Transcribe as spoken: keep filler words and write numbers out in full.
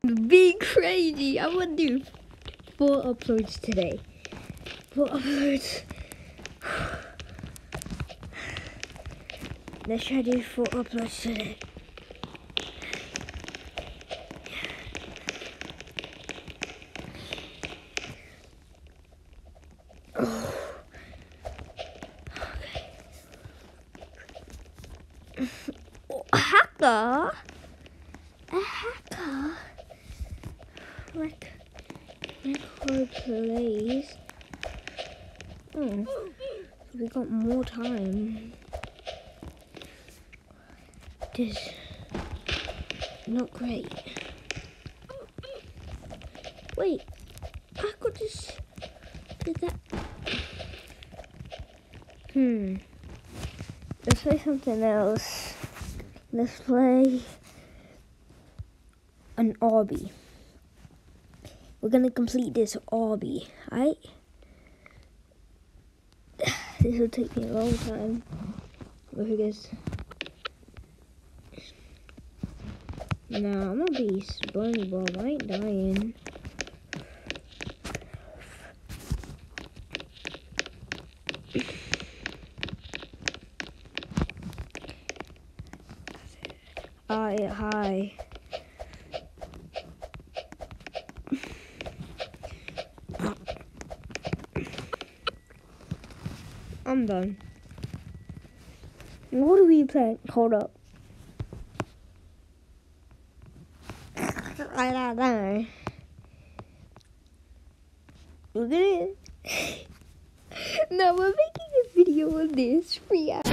Be crazy. I want to do four uploads today. Four uploads. Let's try to do four uploads today. Oh. Okay. Oh, a hacker? A hacker? Rec record plays. Oh, we got more time. This is not great. Wait, I got this. Did that? Hmm. Let's play something else. Let's play an obby. We're gonna complete this obby, right? This will take me a long time. Because nah, I'm gonna be SpongeBob. I ain't dying. Hi, hi. I'm done. What are we playing? Hold up. I don't know. Look at it. Now we're making a video of this free.